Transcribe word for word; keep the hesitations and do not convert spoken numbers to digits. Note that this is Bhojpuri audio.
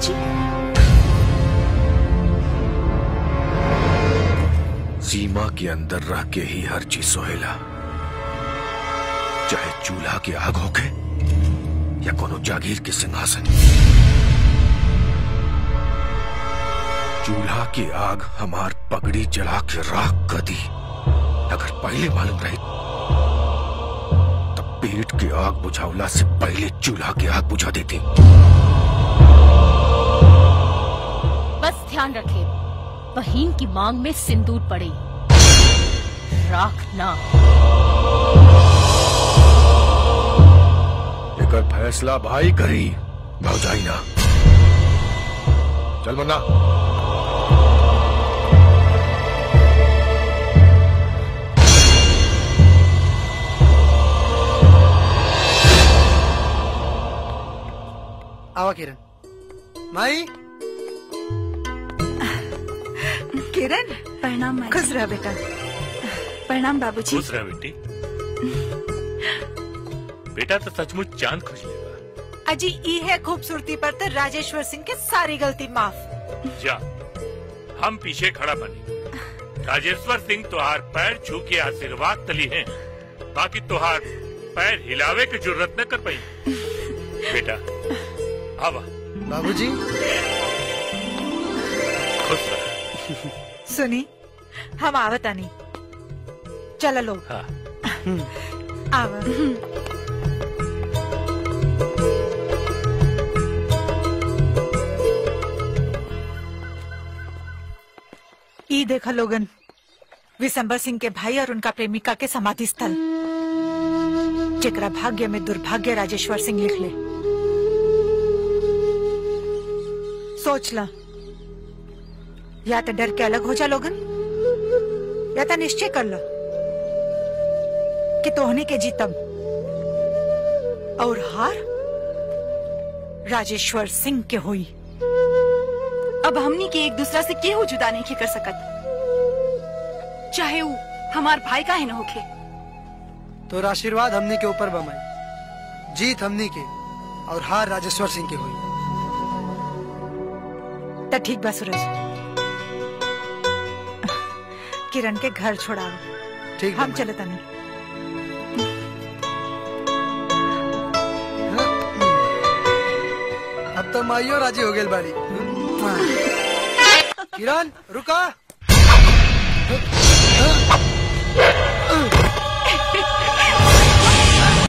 बाबूजी? सीमा के अंदर रह के ही हर चीज सोहेला, चाहे चूल्हा की आग होके या कोनो जागीर के सिंहासन। चूल्हा की आग हमार पगड़ी जला के राख कर दी। अगर पहले मालूम रही तब पेट की आग बुझावला से पहले चूल्हा की आग बुझा देती। बस ध्यान रखे, बहन की मांग में सिंदूर पड़े, राख ना। एकर फैसला भाई करी, भौजाई ना। चल मन्ना। आवा किरण। माई। किरण, प्रणाम। खुश रह बेटा। प्रणाम बाबूजी। खुश रह बेटी। बेटा तो सचमुच चांद खुश लेगा। अजी ई है खूबसूरती पर तो राजेश्वर सिंह के सारी गलती माफ। जा, हम पीछे खड़ा बने। राजेश्वर सिंह तुहार पैर छू के आशीर्वाद तली हैं, बाकी तुहार पैर हिलावे की जरूरत न कर पाई। बेटा आवा। बाबूजी खुश रह। सुनी, हम आवता नहीं। चलो लो। हाँ। आवा। ई देखा लोगन, विशंबर सिंह के भाई और उनका प्रेमिका के समाधि स्थल, जेकरा भाग्य में दुर्भाग्य राजेश्वर सिंह लिख ले। सोच ला, या तो डर के अलग हो जा लोगन, या तो निश्चय कर लो कि तोहने के जीतब और हार राजेश्वर सिंह के हुई। अब हमनी के एक दूसरा से केहू जुदा नहीं कर सकत, चाहे वो हमार भाई का है न होखे। तो आशीर्वाद हमनी के ऊपर बमाई, जीत हमनी के और हार राजेश्वर सिंह के हुई। तो ठीक बा सूरज, किरण के घर छोड़ाओ। ठीक, हम चले तनी। अब तो माइयो राजी हो गई बाड़ी। किरण रुका।